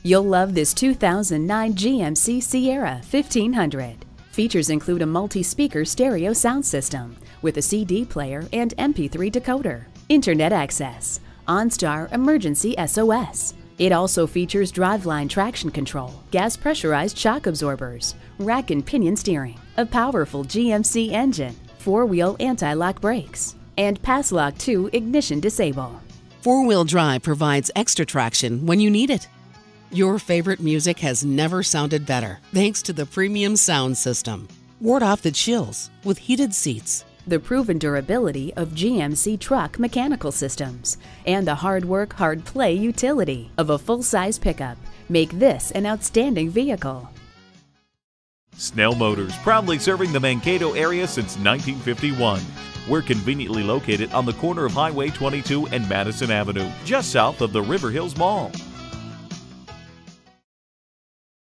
You'll love this 2009 GMC Sierra 1500. Features include a multi-speaker stereo sound system with a CD player and MP3 decoder, internet access, OnStar emergency SOS. It also features driveline traction control, gas pressurized shock absorbers, rack and pinion steering, a powerful GMC engine, four-wheel anti-lock brakes, and Pass-Lock 2 ignition disable. Four-wheel drive provides extra traction when you need it. Your favorite music has never sounded better thanks to the premium sound system. Ward off the chills with heated seats. The proven durability of GMC truck mechanical systems and the hard work, hard play utility of a full-size pickup make this an outstanding vehicle. Snell Motors, proudly serving the Mankato area since 1951. We're conveniently located on the corner of Highway 22 and Madison Avenue, just south of the River Hills Mall.